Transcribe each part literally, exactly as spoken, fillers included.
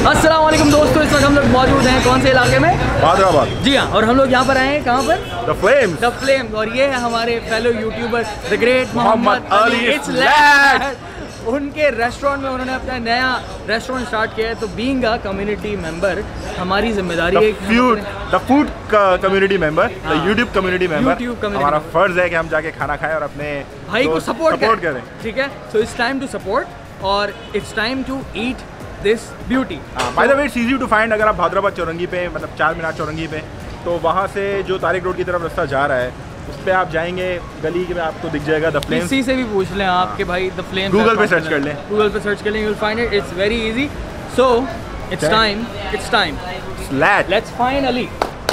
अस्सलाम वालेकुम दोस्तों, इस वक्त हम लोग मौजूद हैं कौन से इलाके में? हैदराबाद। जी हाँ, और हम लोग यहाँ पर आए हैं कहाँ पर? The Flames. The Flames. और ये है हमारे fellow YouTuber the great Mohammed Ali it's lad. उनके रेस्टोरेंट में उन्होंने अपना नया रेस्टोरेंट स्टार्ट किया है, तो बीइंग अ कम्युनिटी मेंबर हमारी जिम्मेदारी है the food community member, the YouTube community member, हमारा फर्ज है कि हम जाके खाना खाएं और अपने भाई को सपोर्ट करें। ठीक है, so it's time to support और it's time to eat this beauty. By the way it's easy to find. अगर आप हैदराबाद चौरंगी पे, मतलब चार मीनार चौरंगी पे, तो वहाँ से जो तारिक रोड की तरफ रास्ता जा रहा है उस पे आप जाएंगे, गली में आपको दिख जाएगा द फ्लेम्स। किसी से भी पूछ लें आप कि भाई द फ्लेम्स, गूगल पे सर्च कर लें, गूगल पे सर्च कर लें, you will find it. It's very easy. So it's time it's time let's find Ali.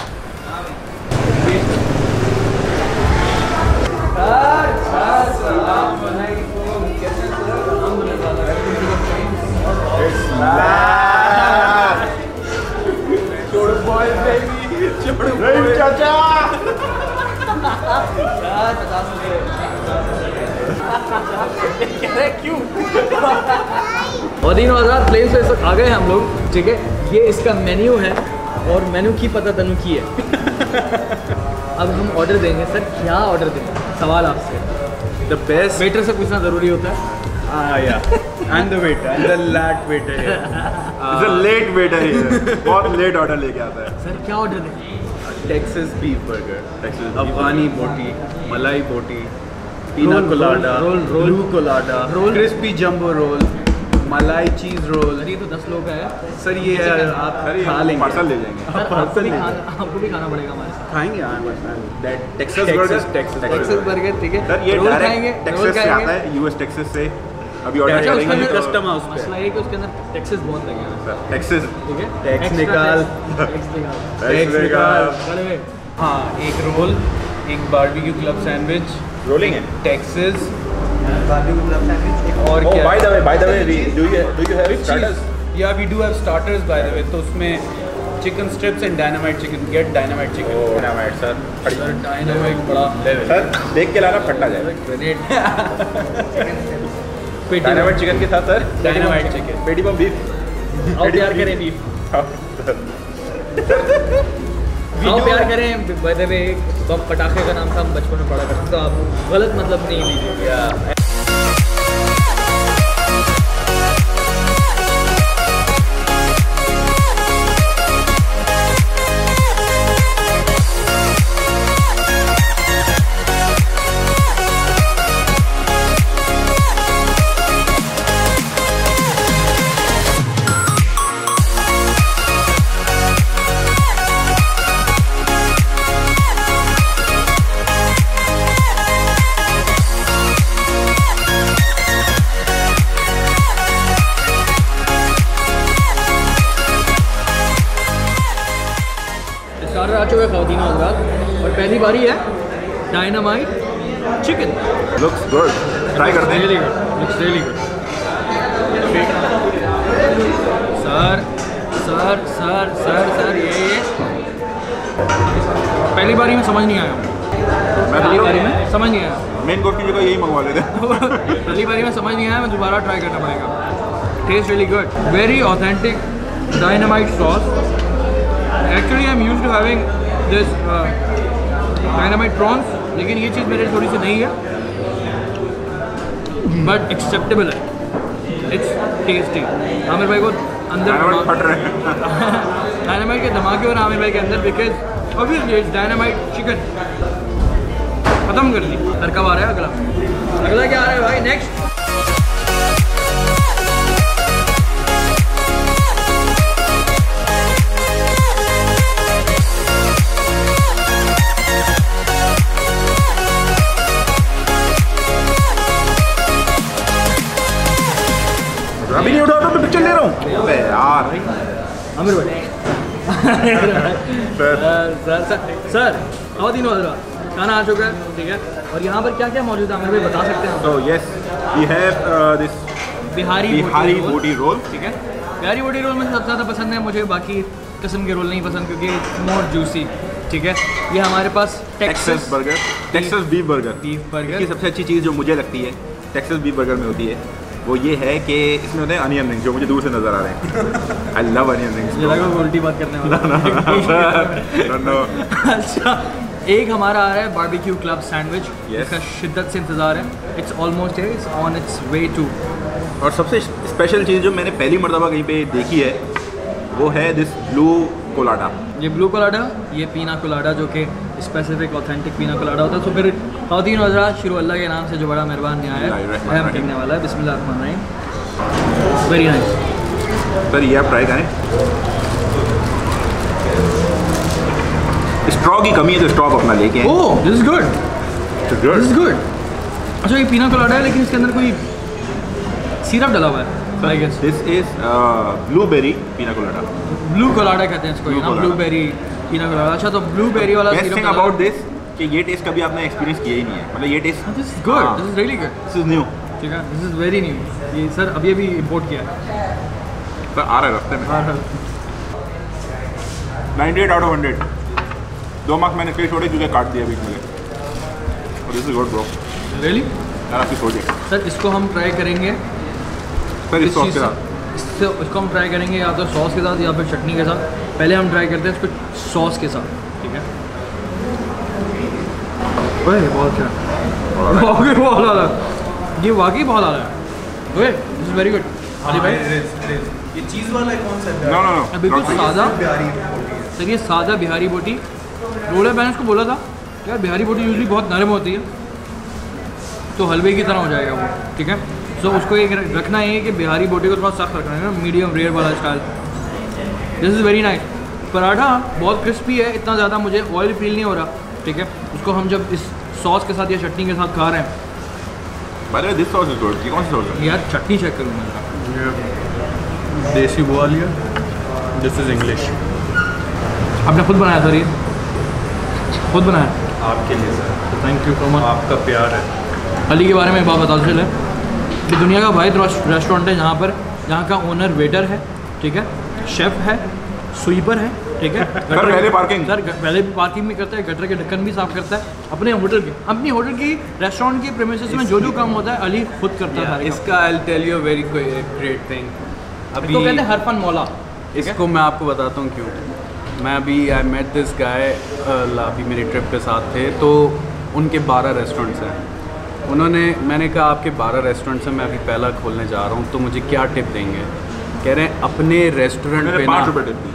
क्यों मदीन आज़ाद फ्लेम्स पे आ गए हम लोग, ठीक है। ये इसका मेन्यू है और मेन्यू की पता तनु की है। अब हम ऑर्डर देंगे। सर क्या ऑर्डर देंगे? सवाल आपसे। द बेस्ट वेटर से पूछना ज़रूरी होता है। Ah yeah, and the waiter, and the late waiter here. It's a late waiter here. बहुत लेट ऑर्डर लेके आता है। सर क्या ऑर्डर देंगे? Texas beef burger, Texas Afghani boti, Malai boti, pina colada, blue colada, crispy jumbo roll, Malai cheese roll. Sir ये तो दस लोग का है। सर ये आप खा लेंगे, पार्सल ले जाएंगे। सर आपको भी खाना आपको भी खाना पड़ेगा हमारे साथ। खाएंगे यार। That Texas burger, Texas Texas burger, ठीक है। सर ये रोल डायरेक्ट खाएंगे, टेक्सास रोल से खाएंगे। आता है, यूएस टेक्सास से। अभी ऑर्डर अच्छा, उसके करेंगे अंदर तो कस्टम हाउस पे मसला ये कि उसके अंदर टैक्सेस बहुत लगेगा। टेक्सास ठीक है, टैक्स Extra निकाल। tax, टैक्स निकाल। टैक्स निकाल। बड़े हुए। हाँ, एक रोल, एक बारबेक्यू क्लब सैंडविच, रोलिंग है। Texas barbecue club sandwich. और Oh, क्या? by the way, by the way, do you do you have Which starters? cheese? Yeah, we do have starters by the way. तो उसमें chicken strips and dynamite chicken, get dynamite chicken. Oh, dynamite sir. Sir dynamite बड़ा level. Sir देख के लाना फटना जाए। Dynamite chicken के साथ sir dynamite chicken, पेटी बम बीफ। आओ प्यार करें बीफ। आओ प्यार करें। बाय द वे बम पटाखे का नाम था, हम बचपन में पढ़ा करते, तो आप गलत मतलब नहीं लीजिए। स्टार्टर आ चुका है खाओ तीनों हज़रात, और पहली बारी है dynamite chicken. Looks good, try करते हैं। Really good, looks really good. Sir sir sir sir sir ये पहली बारी में समझ नहीं आया। मैं पहली बारी में समझ नहीं आया। मेन कोर्स की जगह यही मंगवा लेते हैं। पहली बारी में समझ नहीं आया, मैं दोबारा ट्राई करना पड़ेगा। Taste really good, very authentic dynamite sauce. Actually I am used to having this dynamite prawns, लेकिन ये चीज़ मेरे थोड़ी सी नहीं है, बट एक्सेप्टेबल है। It's tasty. आमिर भाई को अंदर फट रहे हैं। डायनामाइट के धमाके और आमिर भाई के अंदर, because obviously it's dynamite chicken. खत्म कर दी। सर कब आ रहा है अगला? अगला क्या आ रहा है भाई? नेक्स्ट अभी नहीं उठा तो पिक्चर ले रहा हूँ। अबे यार आमिर भाई। सर सर सर सर आओ तीनों हज़रात, खाना आ चुका है, ठीक है। और यहाँ पर क्या क्या मौजूद है आमिर भाई बता सकते हैं? तो yes we have this Bihari Bihari boti roll, ठीक है। बिहारी बोटी रोल मुझे सबसे ज़्यादा पसंद है, मुझे बाकी किस्म के रोल नहीं पसंद क्योंकि मोर जूसी, ठीक है। ये हमारे पास Texas burger, Texas beef burger. Beef burger की सबसे अच्छी चीज़ जो मुझे लगती है टेक्सास बीफ बर्गर में होती है वो ये है कि इसमें होते हैं अनियन रिंग्स जो मुझे दूर से नज़र आ रहे हैं। I love onion rings. ये लगा उल्टी बात करने वाला। अच्छा, एक हमारा आ रहा है बारबेक्यू क्लब सैंडविच, इसका शिद्दत से इंतज़ार है। इट्स ऑलमोस्ट है, it's on its way to. और सबसे स्पेशल चीज़ जो मैंने पहली मरतबा कहीं पे देखी है वो है दिस ब्लू कोलाडा। ये ब्लू कोलाडा, ये पीना कोलाडा जो कि स्पेसिफिक ऑथेंटिक पीना कोलाडा होता है। तो फिर खातिन हज़रात, शुरू अल्लाह के नाम से जो बड़ा मेहरबान यहाँ है रहम करने वाला है। बिस्मिल्लाह रहमान रहीम। वेरी नाइस सर, ये आप ट्राई करें। स्ट्रॉ की कमी है तो स्ट्रॉ अपना लेके आए। Oh, this is good, this is good. अच्छा, ये पीना कोलाडा है लेकिन इसके अंदर कोई सिरप डला हुआ है। I guess this is blueberry pina colada. Blue colada कहते हैं इसको, ना ब्लूबेरी पीना कोलाडा। अच्छा, तो ब्लूबेरी वाला बेस्ट थिंग अबाउट दिस कि ये टेस्ट कभी आपने एक्सपीरियंस किया ही नहीं है। मतलब ये taste this is good, this is really good, this is new. ठीक है, दिस इज वेरी न्यू। ये सर अभी अभी इंपोर्ट किया है सर, आ रहा है रास्ते में। Ninety eight out of hundred. दो मार्क्स मैंने फिर छोड़े क्योंकि काट दिया बीच में। और this is good bro, really. यार आपकी सोचिए सर, इसको हम ट्राई करेंगे सर इस सॉस के साथ। इससे इसको हम ट्राई करेंगे या तो सॉस के साथ या फिर चटनी के साथ। पहले हम ट्राई करते हैं इसको सॉस के साथ, ठीक है। ओए, बहुत अच्छा, वाकई बहुत आला, ये वाकई बहुत आला है। ओए, this is very good. Ali भाई, ये चीज़ वाला कौन सा है? नो नो नो, बिल्कुल सादा। सर, ये सादा बिहारी बोटी रोल है। मैंने इसको बोला था यार बिहारी बोटी यूजली बहुत नरम होती है, तो हलवे की तरह हो जाएगा वो, ठीक है। सो so, उसको एक रखना है कि बिहारी बोटी को थोड़ा सख्त रखना है ना, मीडियम रेयर वाला style. This is very nice. Paratha बहुत क्रिस्पी है, इतना ज़्यादा मुझे ऑयल फील नहीं हो रहा, ठीक है। उसको हम जब इस सॉस के साथ या चटनी के साथ खा रहे हैं, by the way this sauce is good. ये कौन सा सॉस है? यार चटनी चेक करूँ मैं। देसी वो वाली है, दिस इज इंग्लिश। आपने खुद बनाया सर? ये खुद बनाया? आपके लिए sir, thank you so much. आपका प्यार है। अली के बारे में एक बात बता चले, ये दुनिया का वाहिद रेस्टोरेंट है जहाँ पर जहाँ का ओनर वेटर है, ठीक है, शेफ़ है, स्वीपर है, ठीक है। सर पहले पार्किंग सर पहले भी पार्किंग भी करता है, गटर के ढक्कन भी साफ करता है अपने होटल के, अपनी होटल की रेस्टोरेंट के प्रीमिसेस में जो जो काम होता है अली खुद करता है। इसका I tell you very great thing. अभी तो कहते हैं हरफन मौला। इसको मैं आपको बताता हूँ क्यों। मैं अभी आई मेट दिस गाय, अभी मेरी ट्रिप के साथ थे, तो उनके बारह रेस्टोरेंट्स हैं। उन्होंने, मैंने कहा आपके बारह रेस्टोरेंट्स हैं, मैं अभी पहला खोलने जा रहा हूँ, तो मुझे क्या टिप देंगे? कह रहे हैं अपने रेस्टोरेंट पे ना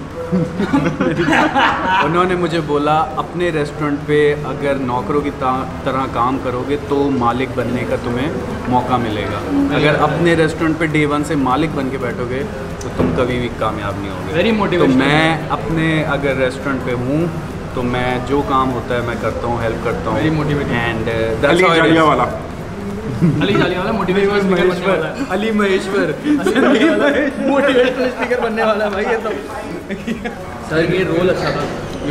उन्होंने मुझे बोला अपने रेस्टोरेंट पे अगर नौकरों की तरह काम करोगे तो मालिक बनने का तुम्हें मौका मिलेगा। अगर अपने रेस्टोरेंट पे डे वन से मालिक बन के बैठोगे तो तुम कभी भी कामयाब नहीं होगे। Very motivational. तो मैं अपने अगर रेस्टोरेंट पे हूँ तो मैं जो काम होता है मैं करता हूँ, हेल्प करता हूँ। Very motivated. एंड अली जालिया वाला अली जालिया वाला मोटिवेशनल स्पीकर बनने वाला है। अली महेश्वर मोटिवेशनल स्पीकर बनने वाला है भाई ये तो। सर ये रोल अच्छा था।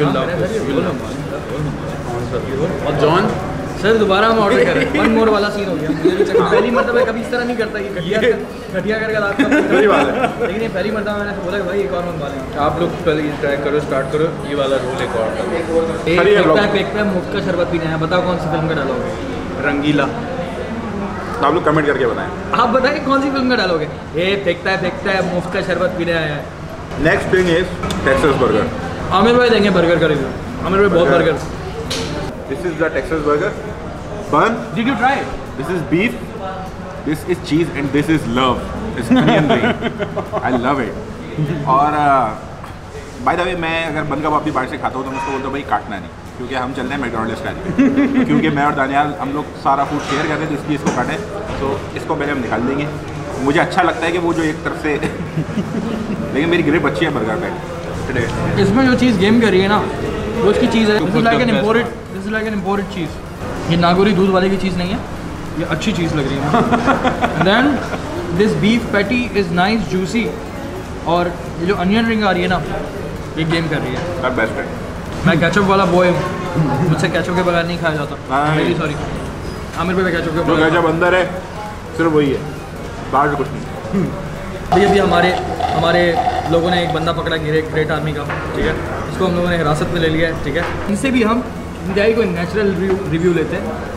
और जॉन सर दोबारा हम ऑर्डर करें, वन मोर वाला सीन हो गया। मुझे भी चखना, पहली मरतबा कभी इस तरह नहीं करता ये घटिया घटिया करके लाता हूं, लेकिन ये पहली मरतबा मैंने बोला कि भाई एक और मंगवा लेंगे। आप लोग पहले ट्राई करो, स्टार्ट करो ये वाला रोल एक और। एक फेंकता है फेंकता है मुफ्त का शरबत पीना है। बताओ कौन सी फिल्म का डालोगे? रंगीला। आप लोग कमेंट करके बताएं। आप बताइए कौन सी फिल्म का डालोगे? ये फेंकता है फेंकता है मुफ्त का शरबत पीने आया है। Next thing is Texas burger. Aamir भाई देंगे बर्गर का रिव्यू। आमिर भाई बहुत burger. This is the Texas burger bun. Did you try? This is beef, this is cheese and this is love. It's onion ring. I love it. और by the way मैं अगर बन कबाब भी बाहर से खाता हूँ तो मैं उसको बोलता हूँ भाई काटना नहीं, क्योंकि हम चलते हैं मैकडॉनल्ड्स का। क्योंकि मैं और दानियाल हम लोग सारा फूड शेयर करते हैं, तो इसलिए इसको काटें। तो इसको पहले हम निकाल देंगे। मुझे अच्छा लगता है कि वो जो एक तरफ से लेकिन मेरी ग्रिप अच्छी है बर्गर पे। इसमें जो चीज़ गेम कर रही है ना वो उसकी चीज़ है। This is like an imported this is like an imported चीज़। ये नागौरी दूध वाले की चीज़ नहीं है, ये अच्छी चीज़ लग रही है। Then this beef patty is nice juicy, और ये जो अनियन रिंग आ रही है ना ये गेम कर रही है। बेस्ट है। मैं केचप वाला बॉय हूँ, मुझसे केचप के बगैर नहीं खाया जाता। वेरी सॉरी आमिर भाई, केचप के जो बगैर केचप अंदर है सिर्फ वही है, बाहर से कुछ नहीं। अभी अभी हमारे हमारे लोगों ने एक बंदा पकड़ा ग्रेट ग्रेट आर्मी का, ठीक है। इसको हम लोगों ने हिरासत में ले लिया है, ठीक है। इनसे भी हम इंडियाई को नेचुरल रिव्यू रिव्यू लेते हैं।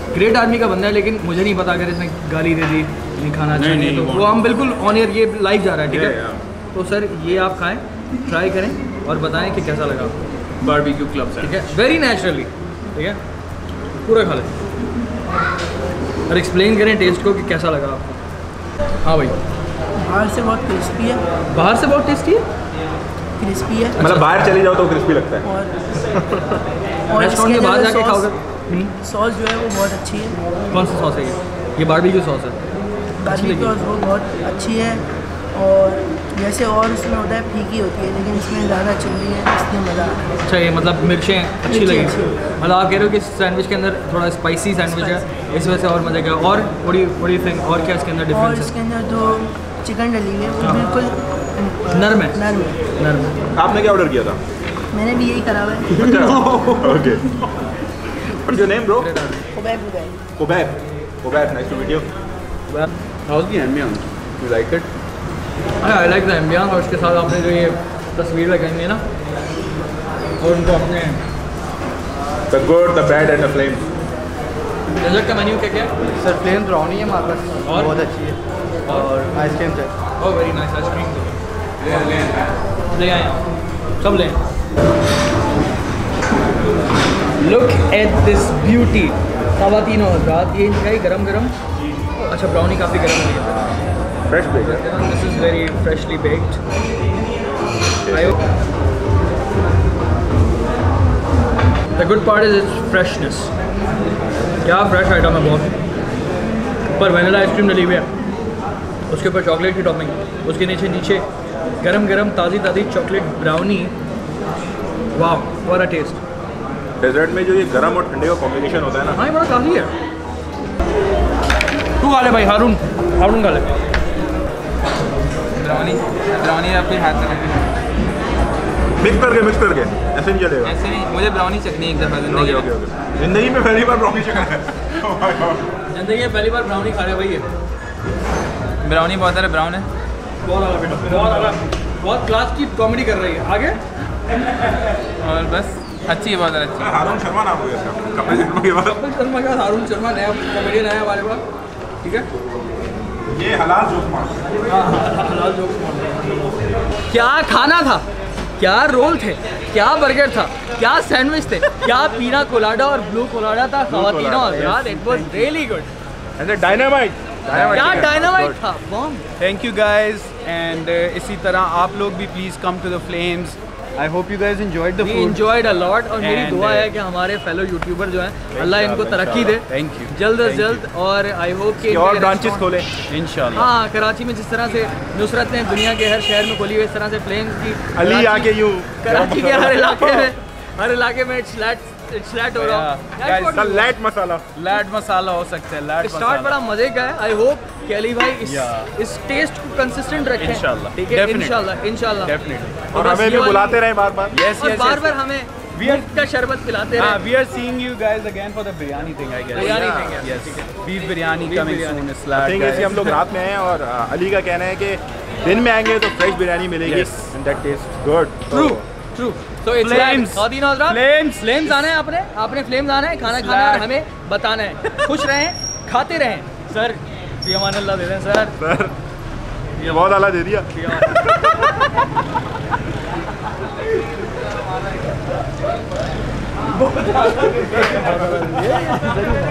ग्रेट आर्मी का बंदा है, लेकिन मुझे नहीं पता अगर इसने गाली दे दी नहीं खाना अच्छा नहीं, तो वो हम बिल्कुल ऑन एयर ये लाइव जा रहा है, ठीक है। तो सर ये आप खाएं, ट्राई करें और बताएं कि कैसा लगा आपको। बारबेक्यू क्लब से, ठीक है, वेरी नेचुरली, ठीक है, पूरा खा लें और एक्सप्लेन करें टेस्ट को कि कैसा लगा आपको। हाँ भाई, बाहर से बहुत क्रिस्पी है। बाहर से बहुत टेस्टी है, क्रिस्पी है, मतलब बाहर चली जाओ तो क्रिस्पी लगता है। और और रेस्टोरेंट के बाहर जाके खाओगे। सॉस जो है वो बहुत अच्छी है। कौन सी सॉस है ये? ये बारबेक्यू सॉस है। बारबेक्यू सॉस वो बहुत अच्छी है, और जैसे और उसमें होता है फीकी होती है, लेकिन इसमें ज़्यादा चिल्ली है, इसलिए मज़ा आ रहा है। अच्छा, ये मतलब मिर्चें अच्छी मिर्ची लगी, अच्छी। मतलब आप कह रहे हो कि सैंडविच के अंदर थोड़ा स्पाइसी सैंडविच है, इस वजह से और मज़े का। और बड़ी बड़ी थिंग और क्या इसके अंदर और डिफरेंस इसके अंदर जो चिकन डली हुई है वो बिल्कुल नर्म है। नर्म है। नर्म है। आपने क्या ऑर्डर किया था? मैंने भी यही करा हुआ है। Okay, what's your name bro? Khubaib Khubaib. Khubaib, Khubaib, nice to meet you. How's the ambience, you like it? I like the ambience, और उसके साथ आपने जो ये तस्वीर लगाई है ना, और उनको अपने the good, the bad and the flames. Dessert का मेन्यू क्या क्या है? सर प्लेन ब्राउनी है हमारे पास, और? बहुत अच्छी है, और आइसक्रीम है। ओह वेरी नाइस, आइसक्रीम तो ले आए आप, सब ले। लुक एट दिस ब्यूटी ख़वातीन और हज़रात, ये इनका ही गरम गरम। अच्छा, ब्राउनी काफ़ी गरम हो गया, फ्रेश बेक है। This is very freshly baked. The good part is its freshness, क्या फ्रेश आइटम है बहुत। ऊपर वनीला आइसक्रीम डली हुई है, उसके ऊपर चॉकलेट की टॉपिंग, उसके नीचे नीचे गरम गरम ताज़ी ताज़ी चॉकलेट ब्राउनी। वाह, व्हाट अ टेस्ट। डेजर्ट में जो ये गरम और ठंडे का कॉम्बिनेशन होता है ना, हाँ ये बड़ा काफ़ी है। तू खा ले भाई, हारून हारून खा ले। ब्राउनी ब्राउनी आपके हाथ में मिक्स करके मिक्स करके ऐसे नहीं चलेगा। ऐसे नहीं, मुझे ब्राउनी चखनी है एक दफ़ा ओके जिंदगी ओके में। ओके, जिंदगी में पहली बार ब्राउनी चखा है। जिंदगी में पहली बार ब्राउनी खा रहे भाई ये। ब्राउनी बहुत सारा ब्राउन है। बहुत आला बेटा, बहुत आला, बहुत क्लास की कॉमेडी कर रही है। आगे और बस अच्छी है, बहुत ज़्यादा अच्छी है। हारून शर्मा नाम हो गया इसका, कपिल शर्मा के बाद। कपिल शर्मा का हारून शर्मा नया कॉमेडियन आया हमारे पास, ठीक है। ये हलाल जोक मार। क्या खाना था, क्या रोल थे, क्या बर्गर था, क्या सैंडविच थे, क्या पीना कोलाडा और ब्लू कोलाडा था ख़वातीनों और हज़रात, it was really good. And dynamite, क्या डायनामाइट था, bomb. Thank you guys, and इसी तरह आप लोग भी please come to the flames. I hope you guys enjoyed the We food. enjoyed a lot, और मेरी And, दुआ है uh, कि हमारे फेलो यूट्यूबर जो हैं अल्लाह इनको तरक्की दे थैंक यू जल्द अज जल्द, और आई होप कि और इनके ब्रांचेस restaurant- खोले इंशाल्लाह। हाँ, कराची में जिस तरह से नुसरत ने दुनिया के हर शहर में खोली हुई, इस तरह से फ्लेम्स की अली कराची- आके यूं कराची के हर इलाके में हर इलाके में इट्स लैट इट्स लैट हो रहा Yeah, guys, द लैट मसाला। लैट मसाला हो सकता है, लैट स्टार्ट बड़ा मजे का है। आई होप कि अली भाई इस Yeah. इस टेस्ट को कंसिस्टेंट रखें, इंशाल्लाह, ठीक है, definitely. इंशाल्लाह इंशाल्लाह। डेफिनेटली। और हमें भी बुलाते रहे बार बार। यस और यस बार बार हमें मुफ्त का शरबत पिलाते हाँ, रहे। we are seeing you guys again for the biryani thing, I guess. Biryani thing है, Yes. ठीक है। Beef biryani Beef coming biryani. soon. Slab thing ऐसी हम लोग रात में हैं, और अ, अली का कहना है कि दिन में आएंगे तो फ्रेश बिरयानी मिलेगी, Yes. And that taste good. True true. So it's Flames. ख़वातीन और हज़रात, Flames. फ्लेम्स आना है, आपने आपने फ्लेम्स आना है, खाना खाना है और हमें बताना है। खुश रहें, खाते रहें। सर फी अमान अल्लाह दे दें सर। सर ये बहुत आला दे दिया। फी अमान-